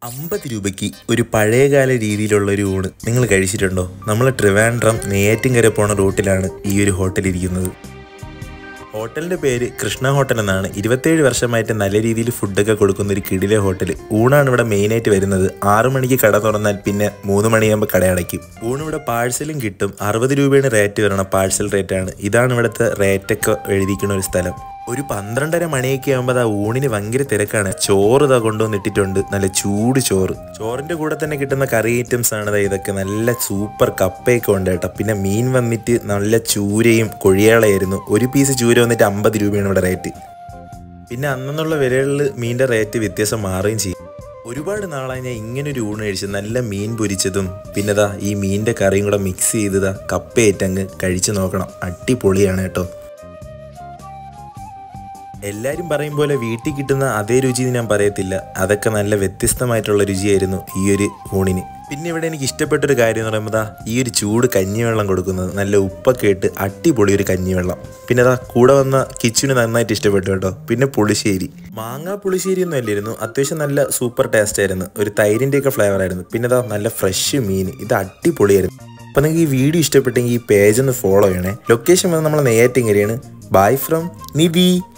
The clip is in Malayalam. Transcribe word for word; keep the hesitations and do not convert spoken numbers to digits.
അമ്പത് രൂപയ്ക്ക് ഒരു പഴയകാല രീതിയിലുള്ള ഒരു ഊണ് നിങ്ങൾ കഴിച്ചിട്ടുണ്ടോ? നമ്മൾ ട്രിവാൻഡ്രം നെയ്യാറ്റിൻകര പോണ റൂട്ടിലാണ് ഈ ഒരു ഹോട്ടൽ ഇരിക്കുന്നത്. ഹോട്ടലിൻ്റെ പേര് കൃഷ്ണ ഹോട്ടൽ എന്നാണ്. ഇരുപത്തേഴ് വർഷമായിട്ട് നല്ല രീതിയിൽ ഫുഡൊക്കെ കൊടുക്കുന്ന ഒരു കിടിലെ ഹോട്ടൽ. ഊണാണ് ഇവിടെ മെയിനായിട്ട് വരുന്നത്. ആറു മണിക്ക് കട തുറന്നാൽ പിന്നെ മൂന്ന് മണിയാകുമ്പോൾ കട അടയ്ക്കും. ഊണ് ഇവിടെ പാഴ്സലും കിട്ടും. അറുപത് രൂപയാണ് റേറ്റ് വരണം, പാഴ്സൽ റേറ്റാണ്. ഇതാണ് ഇവിടുത്തെ റേറ്റൊക്കെ എഴുതിക്കുന്ന ഒരു സ്ഥലം. ഒരു പന്ത്രണ്ടര മണിയൊക്കെ ആകുമ്പോൾ ആ ഊണിന് ഭയങ്കര തിരക്കാണ്. ചോറ് ഇതാ കൊണ്ടുവന്നിട്ടിട്ടുണ്ട്, നല്ല ചൂട് ചോറ്. ചോറിൻ്റെ കൂടെ തന്നെ കിട്ടുന്ന കറി ഐറ്റംസ് ആണ് ഇതൊക്കെ. നല്ല സൂപ്പർ കപ്പയൊക്കെ ഉണ്ട് കേട്ടോ. പിന്നെ മീൻ വന്നിട്ട് നല്ല ചൂരയും കൊഴിയാളയായിരുന്നു. ഒരു പീസ് ചൂര വന്നിട്ട് അമ്പത് രൂപയാണ് ഇവിടെ റേറ്റ്. പിന്നെ അന്നുള്ള വിലകളിൽ മീനിൻ്റെ റേറ്റ് വ്യത്യാസം മാറുകയും ചെയ്യും. ഒരുപാട് നാളായി ഞാൻ ഇങ്ങനൊരു ഊണ് കഴിച്ചു. നല്ല മീൻ പൊരിച്ചതും പിന്നെ ദാ ഈ മീനിൻ്റെ കറിയും കൂടെ മിക്സ് ചെയ്തതാ കപ്പയേറ്റങ്ങ് കഴിച്ചു നോക്കണം. അടിപൊളിയാണ് കേട്ടോ. എല്ലാവരും പറയും പോലെ വീട്ടിൽ കിട്ടുന്ന അതേ രുചി ഞാൻ പറയത്തില്ല. അതൊക്കെ നല്ല വ്യത്യസ്തമായിട്ടുള്ള രുചിയായിരുന്നു ഈ ഒരു ഊണിന്. പിന്നെ ഇവിടെ എനിക്ക് ഇഷ്ടപ്പെട്ടൊരു കാര്യം എന്ന് പറയുമ്പോൾ ദാ ഈ ഒരു ചൂട് കഞ്ഞിവെള്ളം കൊടുക്കുന്നത്, നല്ല ഉപ്പൊക്കെ ഇട്ട് അടിപൊളി ഒരു കഞ്ഞിവെള്ളം. പിന്നെ ദാ കൂടെ വന്ന കിച്ചന് നന്നായിട്ട് ഇഷ്ടപ്പെട്ടു കേട്ടോ. പിന്നെ പുളിശ്ശേരി, മാങ്ങാ പുളിശ്ശേരി ഒന്നും അല്ലായിരുന്നു, അത്യാവശ്യം നല്ല സൂപ്പർ ടേസ്റ്റ് ആയിരുന്നു. ഒരു തൈരിൻ്റെയൊക്കെ ഫ്ലേവർ ആയിരുന്നു. പിന്നെ ദാ നല്ല ഫ്രഷ് മീൻ, ഇത് അടിപൊളിയായിരുന്നു. അപ്പോൾ നിങ്ങൾക്ക് ഈ വീഡിയോ ഇഷ്ടപ്പെട്ടെങ്കിൽ ഈ പേജ് ഒന്ന് ഫോളോ ചെയ്യണേ. ലൊക്കേഷൻ വന്ന് നമ്മൾ നെയ്യാറ്റിൻകരയാണ്. Bye from Nidhi.